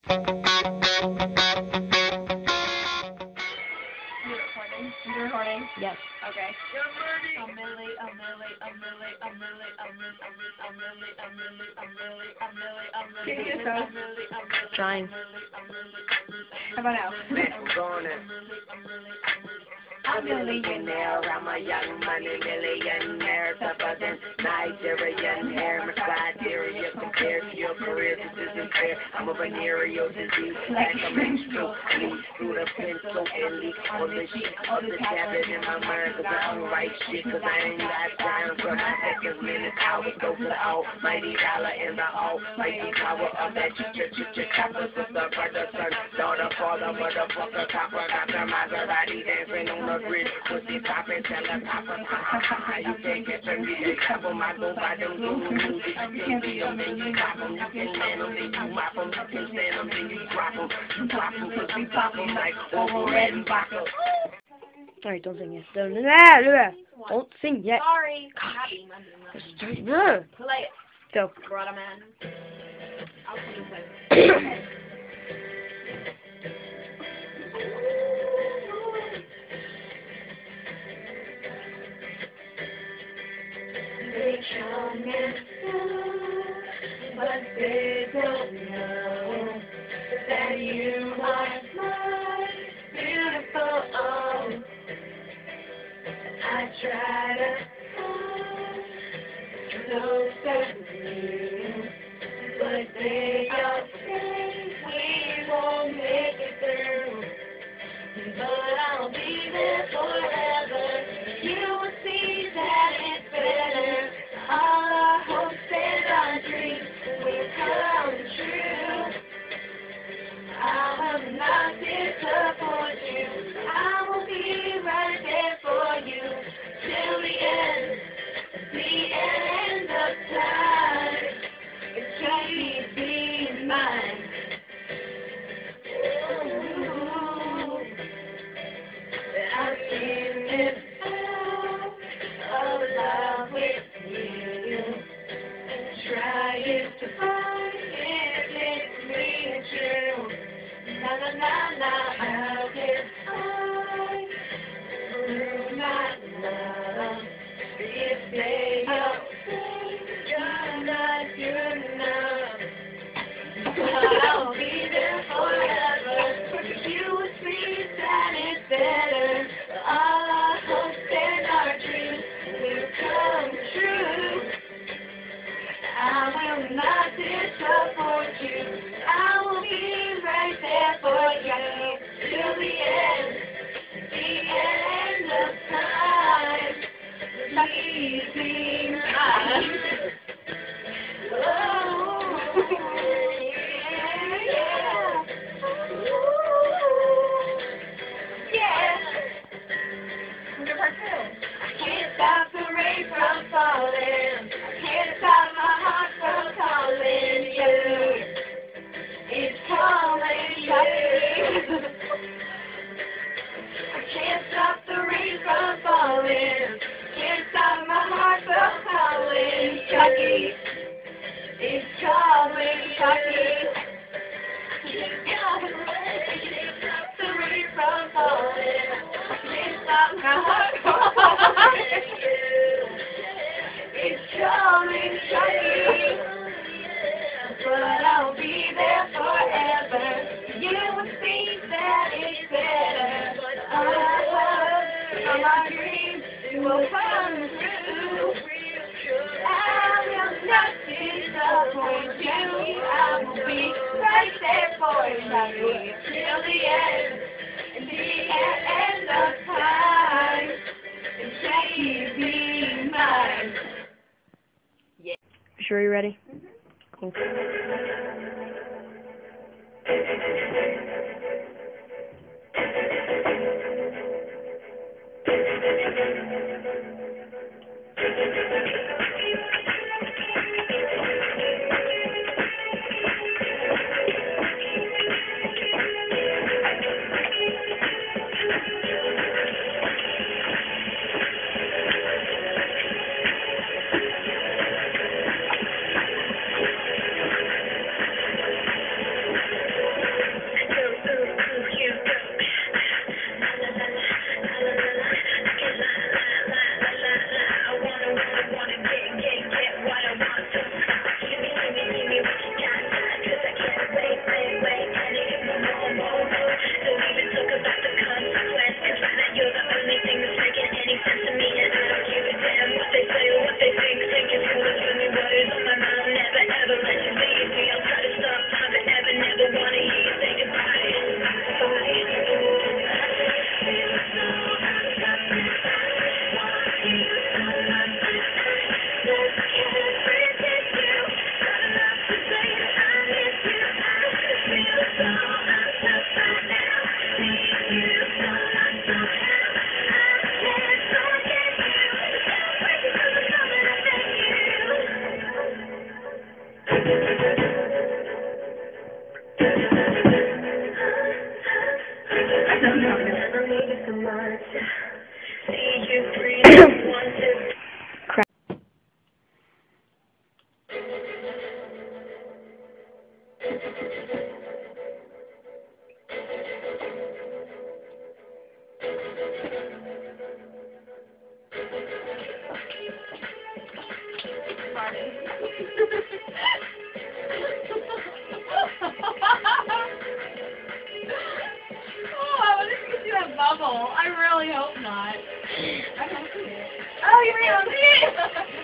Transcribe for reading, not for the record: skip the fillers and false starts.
You're recording? Yes. Okay. Trying. How about now? I'm a millionaire, I'm a young money millionaire, tougher than Nigerian hair. My criteria compared to your career, this isn't fair. I'm a venereal disease, like a menstrual bleed through the pencil and leak on the sheet of the tablet in my mind. Cause I don't write shit, cause I ain't got time for seconds, minutes, hours. Go to the almighty dollar and the almighty power of that chopper, sister, brother, son, daughter, father, motherfucker, copper, got the Maserati dancing on the grid, pussy poppin', tell her papa, you can't catch them, you can't stop them, I go by them rules, you can't see them, then you pop them, you can land them, then you mop them, you can stand them, then you drop them, cause we pop them like over red and vodka. Alright, don't sing yet. Don't sing yet. Sorry. Gosh. Play it. Go. Brother man. I'll see you later. They come and go, but they don't know that you are my beautiful. Oh, I try to hold closer to you, but they all say we won't make it through. But I'll be there forever. You will see that it's better. All our hopes and our dreams will come true. I will not disappoint you. I will be right there for you till the end of time. It's trying to be mine. I've seen it all of love with you, trying to find if it's really true. Na na na na, how can I prove my love if they all say you're not good enough? But I'll be there forever. You will see that it's better. All our hopes and our dreams will come true. I will not disappoint you. I will be right there for you till the end of time. Please be mine. Oh, yeah. Yeah. I can't stop the rain from falling. I can't stop my heart from calling you. It's calling you. I can't stop the rain from falling. Can't stop my heart from calling Chucky. It's calling Chucky. Can't stop the rain from falling. Can't stop my heart from calling you. It's calling Chucky. But I'll be there forever. You will see that it's better. All my dreams will come true. I will not disappoint you. I will be right there for you till the end of time. And say be mine. You sure you're ready? Cool. Bubble. I really hope not. I don't see it. Oh, you really don't see it?